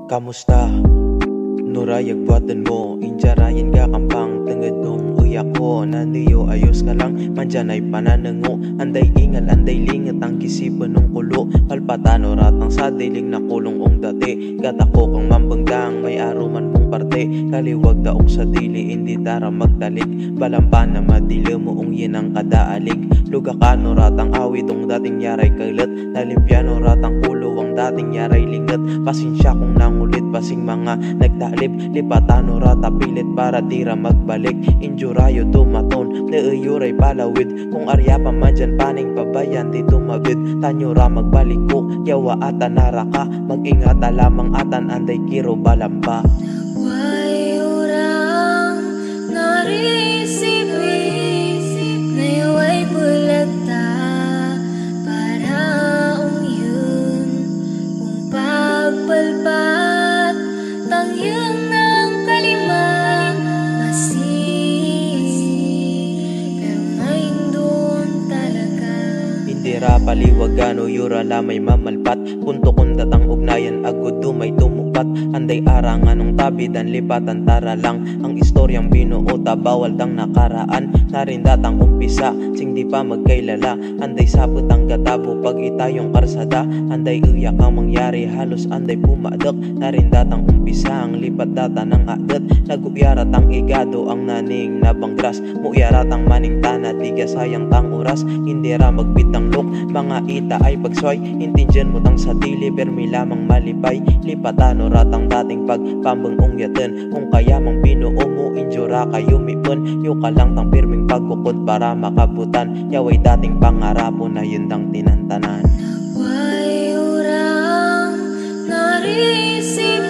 Kamusta? Nurayag buhatan mo, injarayan ka kampang tenged nung uyak ko. Nandiyo ayos ka lang, mandyan ay pananango. Anday ingal, anday lingat ang kisipan ng kulo. Palpatano ratang sa diling na kulong ong dati. Gatako kang mambangdang, may aruman mong parte. Kaliwag daong sa dili, hindi tara magdalig. Balampan na madili mo ong yinang kadaalig. Lugakano ratang awid ong dating yaray kalat. Nalimpiano ratang ulo ang dating yaray lingat. Pasensya kung nangulit, pasing mga nagtalib. Lipatano rata pilit para tira magbalik. Injurayo tumaton, naayuray palawid. Kung arya pa man dyan paning pabayan di tumabid. Tanyura magbalik ko, yawa atan naraka. Mag-ingat lamang atan anday kiro balamba. Way urang narisipin, nayway bulagta para yun kung pagpalpat tangyang ng kalima masin, pero ngayon doon talaga. Hindi ra paliwagan o yura lamay mamalpat. Punto kung datang ugnayan agud dumay tumupat. Anday arangan ng tabi dan lipatan tara lang. Ang istoryang binuota bawal dang nakaraan. Narin datang umpisa sing di pa magkailala. Anday sapot ang gatabo pag itayong karsada. Anday uyak ang mangyari halos anday pumadak. Narin datang umpisa ang lipat data ng adat. Naguyarat ang igado ang naning nabangras. Muyarat ang maning tana tiga sayang tang oras. Hindi ra magbitang lok mga ita ay pagsoy. Intindihan mo tang sa dili permi lamang malipay. Lipatano ratang dating pagpambang ungyatan. Kung kaya mang binuo mo injura kayo mipon. Yung ka lang tang pirming pagkukod para makabutan. Yaway dating pangarapo na yun dang tinantanan. Way urang narisip